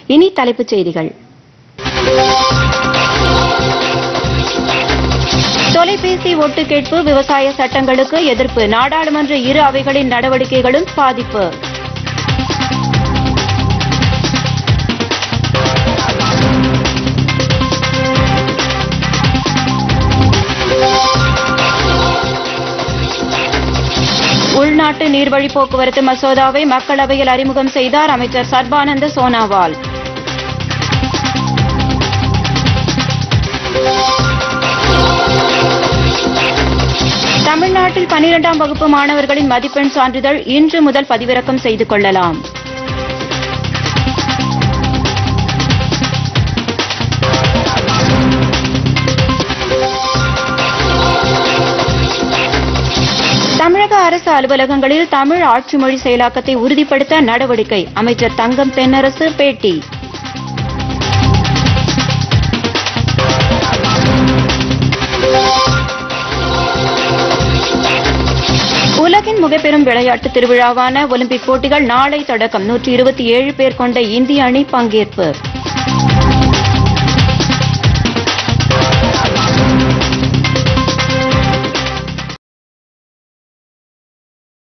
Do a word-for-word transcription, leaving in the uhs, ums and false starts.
இனி தலைப்புச் செய்திகள். தொலைபேசி ஒட்டு கேட்பு விவசாய சட்டங்களுக்கு எதிர்ப்பு. நாடாளுமன்ற இரு அவைகளின் நடவடிக்கைகளும் பாதிப்பு. உள்நாட்டு நீர்வழி போக்குவரத்து மசோதாவை மக்களவையில் அறிமுகம் செய்தார் அமைச்சர் சர்பானந்த சோனாவால். தமிழ்நாட்டில் பனிரெண்டாம் வகுப்பு மாணவர்களின் மதிப்பெண் சான்றிதழ் இன்று முதல் பதிவிறக்கம் செய்து கொள்ளலாம். தமிழக அரசு அலுவலகங்களில் தமிழ் ஆட்சி மொழி செயலாக்கத்தை உறுதிப்படுத்த நடவடிக்கை. அமைச்சர் தங்கம் தென்னரசு பேட்டி. உலகின் மிகப்பெரும் விளையாட்டு திருவிழாவான ஒலிம்பிக் போட்டிகள் நாளை தொடக்கம். நூற்றி இருபத்தி ஏழு பேர் கொண்ட இந்திய அணி பங்கேற்பு.